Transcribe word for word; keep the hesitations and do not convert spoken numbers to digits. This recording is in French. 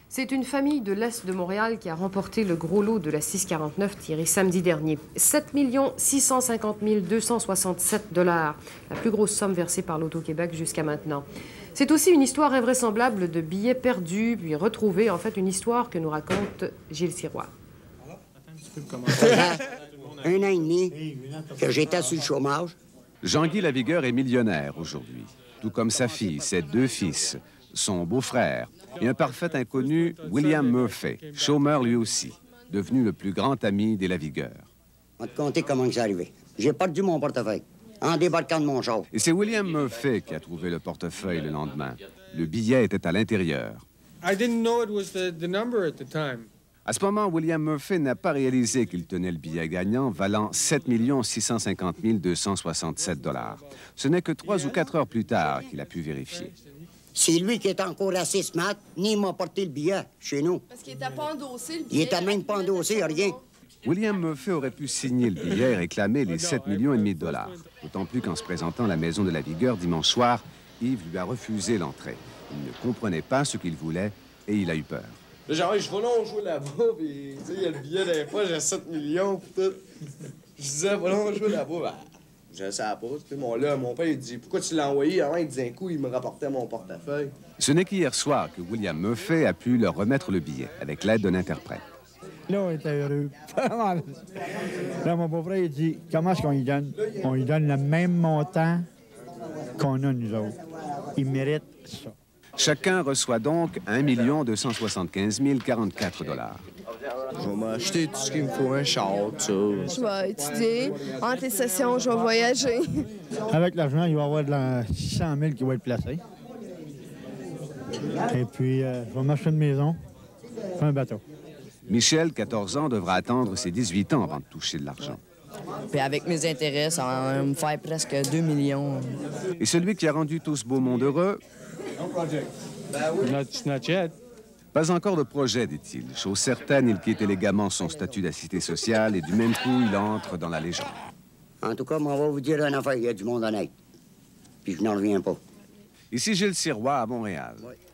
C'est une famille de l'Est de Montréal qui a remporté le gros lot de la six quarante-neuf tirée samedi dernier. sept millions six cent cinquante mille deux cent soixante-sept dollars, la plus grosse somme versée par l'Auto-Québec jusqu'à maintenant. C'est aussi une histoire invraisemblable de billets perdus puis retrouvés, en fait une histoire que nous raconte Gilles Sirois. Un an et demi que j'étais sur le chômage. Jean-Guy Lavigueur est millionnaire aujourd'hui, tout comme sa fille, ses deux fils, son beau-frère et un parfait inconnu, William Murphy, chômeur lui aussi, devenu le plus grand ami des Lavigueur. On va te compter comment c'est arrivé. J'ai perdu mon portefeuille en débarquant de mon char. Et c'est William Murphy qui a trouvé le portefeuille le lendemain. Le billet était à l'intérieur. I didn't know it was the, the number at the time. À ce moment, William Murphy n'a pas réalisé qu'il tenait le billet gagnant valant sept millions six cent cinquante mille deux cent soixante-sept dollars. Ce n'est que trois ou quatre heures plus tard qu'il a pu vérifier. C'est lui qui est encore assis ce matin, ni m'a porté le billet chez nous. Parce qu'il était pas endossé, le billet. Il était même pas endossé, rien. William Murphy aurait pu signer le billet et réclamer les sept millions et demi de dollars. D'autant plus qu'en se présentant à la maison de Lavigueur dimanche soir, Yves lui a refusé l'entrée. Il ne comprenait pas ce qu'il voulait et il a eu peur. Là, genre, je vais non jouer là-bas, puis tu sais, il y a le billet des fois, j'ai sept millions, puis tout. Je disais, va non jouer là-bas, ben, je ne savais pas. Tu sais, mon, là, mon père, il dit, pourquoi tu l'as envoyé? Avant, il disait un coup, il me rapportait mon portefeuille. Ce n'est qu'hier soir que William Murphy a pu leur remettre le billet, avec l'aide d'un interprète. Là, on était heureux. Là, mon beau-frère, il dit, comment est-ce qu'on lui donne? On lui donne le même montant qu'on a, nous autres. Il mérite ça. Chacun reçoit donc un million deux cent soixante-quinze mille quarante-quatre dollars. Je vais m'acheter tout ce qu'il me faut, un char, tout ça. Je vais étudier. Entre les sessions, je vais voyager. Avec l'argent, il va y avoir de la six cent mille qui va être placé. Et puis, euh, je vais m'acheter une maison, un bateau. Michel, quatorze ans, devra attendre ses dix-huit ans avant de toucher de l'argent. Puis avec mes intérêts, ça va me faire presque deux millions. Et celui qui a rendu tout ce beau monde heureux? Not, not yet. Pas encore de projet, dit-il. Chose certaine, il quitte élégamment son statut d'assisté social et du même coup, il entre dans la légende. En tout cas, on va vous dire une affaire, il y a du monde honnête. Puis je n'en reviens pas. Ici Gilles Sirois à Montréal. Oui.